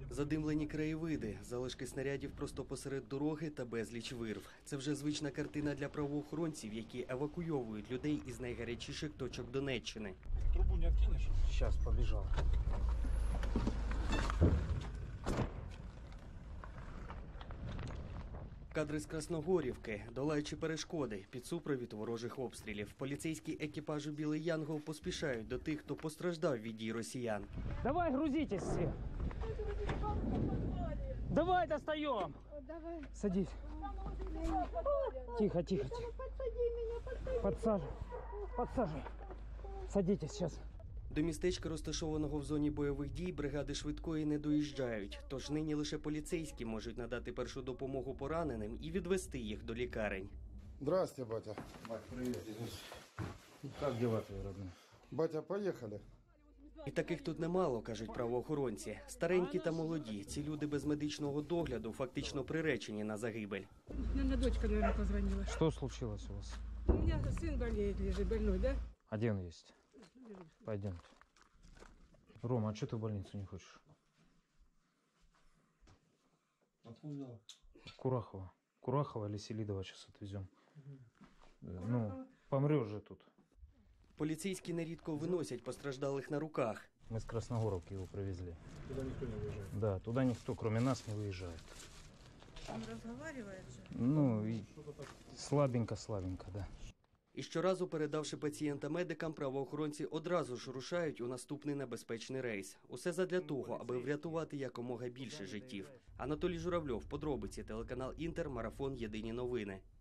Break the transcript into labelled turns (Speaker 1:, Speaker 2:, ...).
Speaker 1: Задимлені краєвиди, залишки снарядів просто посеред дороги та безліч вирв. Це вже звична картина для правоохоронців, які евакуйовують людей із найгарячіших точок Донеччини.
Speaker 2: Трубу не откинешь?
Speaker 3: Сейчас побежал.
Speaker 1: Кадри з Красногорівки, долаючи перешкоди під супровід ворожих обстрілів. Поліцейські екіпажі «Білий Янгол» поспішають до тих, хто постраждав від дій росіян.
Speaker 3: Давай, грузитесь все. Давай, достаем.
Speaker 4: Давай.
Speaker 3: Садись. Тихо, тихо, тихо.
Speaker 4: Подсади меня,
Speaker 3: Подсаживай. Подсаживай. Садитесь сейчас.
Speaker 1: До містечка, розташованого в зоні бойових дій, бригади швидкої не доїжджають. Тож нині лише поліцейські можуть надати першу допомогу пораненим і відвести їх до лікарень.
Speaker 5: Здрасте, батя.
Speaker 3: Бать, привет. Как дела твои родные?
Speaker 5: Батя, поехали.
Speaker 1: І таких тут немало, кажуть правоохоронці. Старенькі та молоді. Ці люди без медичного догляду фактично приречені на загибель.
Speaker 4: Наверное, дочка, наверное, позвонила.
Speaker 3: Что случилось у вас?
Speaker 4: У меня сын болеет, лежит больной, да?
Speaker 3: Один есть. Пойдемте. Рома, а что ты в больницу не хочешь? Курахова. Курахова или Селидова сейчас отвезем. Ну, помрешь же тут.
Speaker 1: Поліцейські нерідко виносять постраждалих на руках.
Speaker 3: Мы с Красногоровки его привезли.
Speaker 2: Туда никто не выезжает.
Speaker 3: Да, туда никто, кроме нас, не выезжает.
Speaker 4: Он разговаривает же.
Speaker 3: Ну, и слабенько, да.
Speaker 1: І щоразу, передавши пацієнта медикам, правоохоронці одразу ж рушають у наступний небезпечний рейс. Усе задля того, аби врятувати якомога більше життів. Анатолій Журавльов, подробиці, телеканал «Інтер», марафон «Єдині новини».